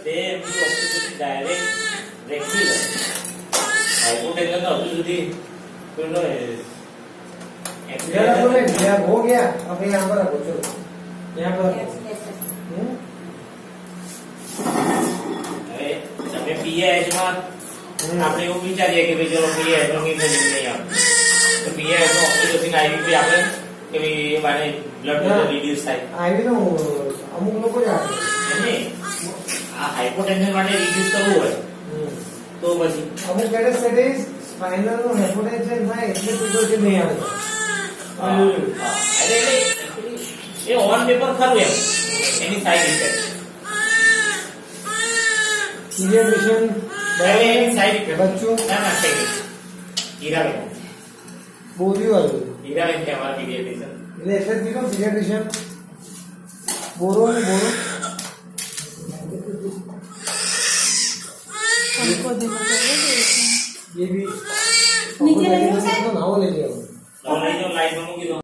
તે એમની વસ્તુ પછી ડાયરેક્ટ રેગ્યુલર हाइपोटेंशन का अभी સુધી પેલો एक्सप्लेन हो गया। अब यहाँ पर रखो, चलो यहाँ पर હવે તમે પીએચ માં આપણે એવું વિચારીએ કે ભાઈ ચલો પીએચ નો કોઈ ફિલિંગ નહીં આવે તો પીએચ નો ઓક્સિજન આઈવી આપણે કે ભાઈ માને બ્લડ પ્રેશર રિડ્યુસ થાય આઈવી નો અમુક લોકો જ આપે નહીં આ હાઇપોટેન્શન માટે રિડ્યુસ કરવું હોય તો પછી અમુક કેટેગરીઝ સ્પાઇનલ નો હાઇપોટેન્શન થાય એટલે ફ્રીક્વન્સી નહીં આવે। અરે એ ઓન પેપર ખરું એમ એની સાઈડ ઇફેક્ટ પીડિયાટ્રિશિયન એની સાઈડ ઇફેક્ટ બચ્ચों ના ના છે હીરાબેન બોલી વાળું હીરાબેન છે અમારા પીડિયાટ્રિશિયન એટલે એટલે જ કીધું પીડિયાટ્રિશિયન બોરો ને બોરો हमको दिमाग ये भी नीचे लगे नाव ले लिया लाइट में मूकी दो।